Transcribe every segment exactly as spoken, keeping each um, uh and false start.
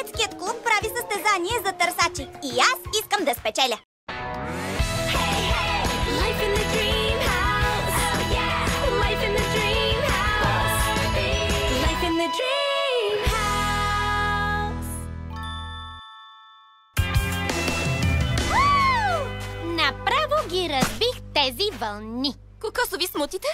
Детският клуб прави състезание за търсачи и аз искам да спечеля. Направо ги разбих тези вълни. Кокосови смутите?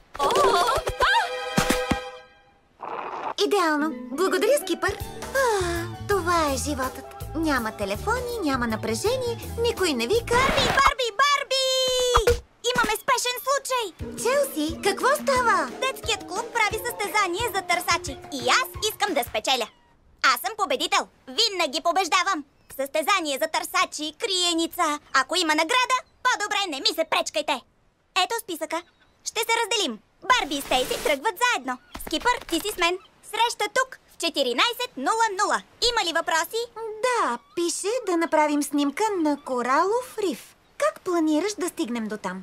Идеално. Благодаря, Скипър. А, това е животът. Няма телефони, няма напрежение, никой не вика. Барби, Барби, Барби! Имаме спешен случай. Челси, какво става? Детският клуб прави състезание за търсачи и аз искам да спечеля. Аз съм победител. Винаги побеждавам. Състезание за търсачи, криеница. Ако има награда, по-добре не ми се пречкайте. Ето списъка. Ще се разделим. Барби и Стейси тръгват заедно. Скипър, ти си с мен. Среща тук в четиринайсет нула нула. Има ли въпроси? Да, пише да направим снимка на коралов риф. Как планираш да стигнем до там?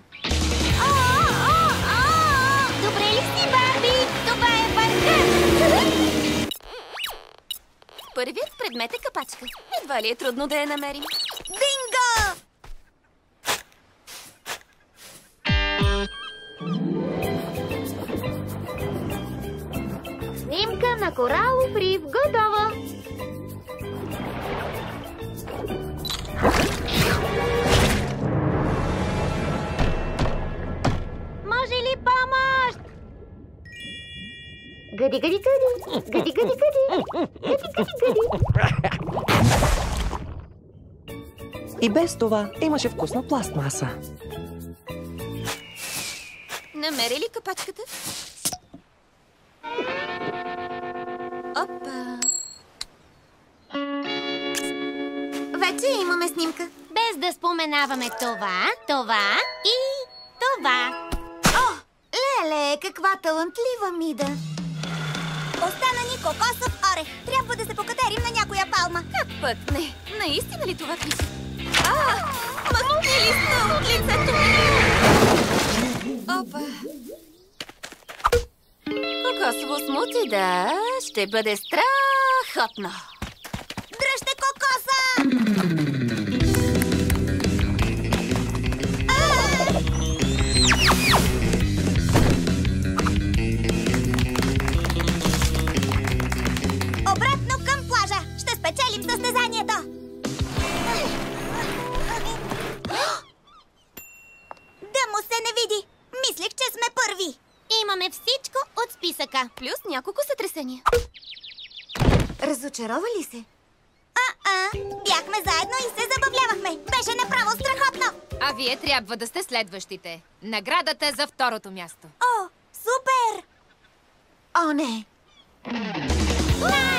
Добре ли си, Барби? Това е върха! Първият предмет е капачка. Едва ли е трудно да я намерим? Бинго! Снимка на коралов риф готова! Може ли помощ? Гъди, гъди, гъди! Гъди, гъди, гъди! Гъди, гъди, гъди! И без това имаше вкусна пластмаса. Намери ли капачката? Опа! Вече имаме снимка. Без да споменаваме това, това и това. О, леле, каква талантлива Мида! Остана ни кокосов орех. Трябва да се покатерим на някоя палма. Как пък не? Наистина ли това пише? А! Мъкни листа от лицето ми! Опа! Кокосово смути, да, ще бъде страхотно. Дръжте кокоса! Обратно към плажа. Ще спечелим състезанието. Да му се не види. Мислех, че сме първи. Имаме всичко от списъка. Плюс няколко сътресения. Разочарова ли се? А-а, бяхме заедно и се забавлявахме. Беше направо страхотно. А вие трябва да сте следващите. Наградата е за второто място. О, супер! О, не! Уа!